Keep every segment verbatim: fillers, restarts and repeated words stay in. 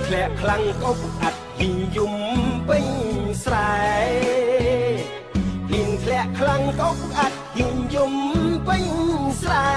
ធ្លាក់ខ្លាំងអុកអាត់ហ៊ីយំពេញស្រែលៀងធ្លាក់ខ្លាំងអុកអាត់ហ៊ីយំពេញស្រែ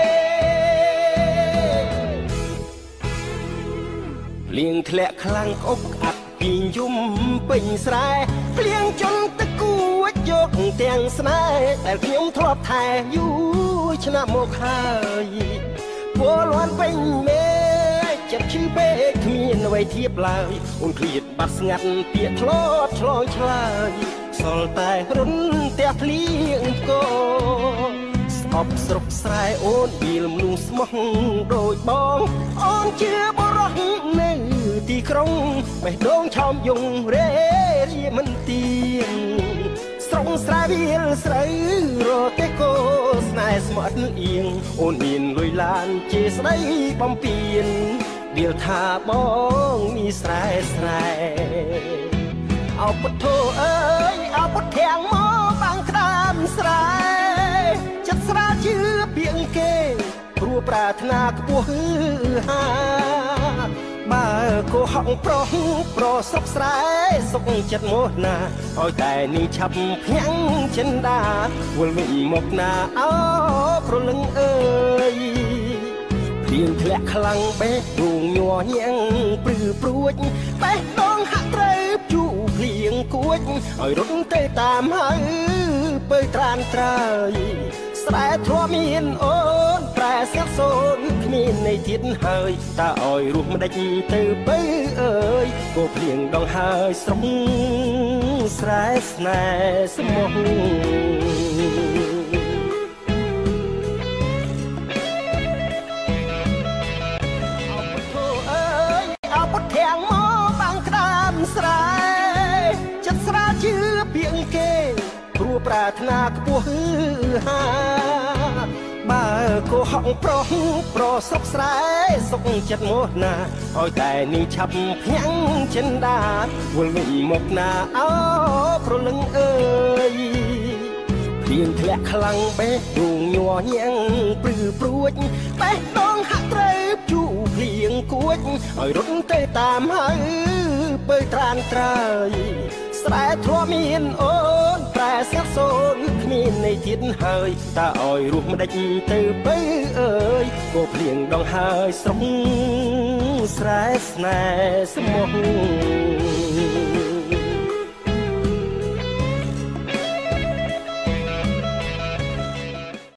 លៀងធ្លាក់ខ្លាំងអុកអាត់ហ៊ីយំពេញស្រែភ្លៀងជន់ទឹកគួចយកទាំងស្នេហ៍ដែលខ្ញុំធ្លាប់ថែយូរឆ្នាំមកហើយពលលន់ពេញមេចិត្តឈឺពេកគ្មានអ្វីធៀបឡើយអូនឃ្លាតបាត់ស្ងាត់ពាក្យធ្លាត់ឆ្លងឆ្លើយសល់តែរុនផ្ទះភ្លៀងកោស្អប់ស្រុកស្រែអូនវាលមនុស្សស្មោះដូចបងអូនជាបរោះនៅទីក្រុងបេះដូងឆោមយងរេរាមិនទៀងស្រងស្រែវាលស្រូវរទេកោស្នេហ៍ស្មត់អៀងអូនមានលុយឡានជាស្ដីបំពេញវាលថាបងមានស្រែស្រែអោពុទ្ធោអើយអោពុទ្ធធាំងមកបាំងក្តាមស្រែចិត្តស្រាជឿពីងគេព្រោះប្រាថ្នាខ្ពស់ហឺហាបើគោហងប្រុសប្រស្រុកស្រែសុកចិត្តមកណាឲ្យតែនេះឆាប់ភ្ញាំងចិនដាវល់វិញមកណាអោប្រលឹងអើយភ្លៀងធ្លាក់ខ្លាំងបេះដូងញ័រញាំងព្រឺព្រួចបេះដូងហាក់ត្រូវជូភ្លៀងគួចឲ្យរត់ទៅតាមហើយពើត្រានត្រើយស្រែធ្លាប់មានអូនប្រែស្ងាត់សូនគ្មាននៃទៀតហើយតើឲ្យរស់ម្ដេចទៅបើអើយក៏ភ្លៀងដងហើយស្រងស្រែស្នេហ៍ស្មោះធាំងមកបាំងក្តាមស្រែចិត្តស្រាជឿពីងគេព្រោះប្រាថ្នាខ្ពស់ហឺហាបើគោហងប្រុសប្រស្រុកស្រែសុកចិត្តមកណាឲ្យតែនេះឆាប់ភ្ញាំងចិនដាវល់វិញមកណាអោប្រលឹងអើយភ្លៀងធ្លាក់ខ្លាំងបេះដូងញ័រញាំងព្រឺព្រួចបេះដូងហាក់ត្រូវជូភ្លៀងគួចឲ្យរត់ទៅតាមហើយពើត្រានត្រើយស្រែធ្លាប់មានអូនប្រែស្ងាត់សូនគ្មាននៃទៀតហើយតើឲ្យរស់ម្ដេចទៅបើអើយក៏ភ្លៀងដងហើយស្រងស្រែស្នេហ៍ស្មោះ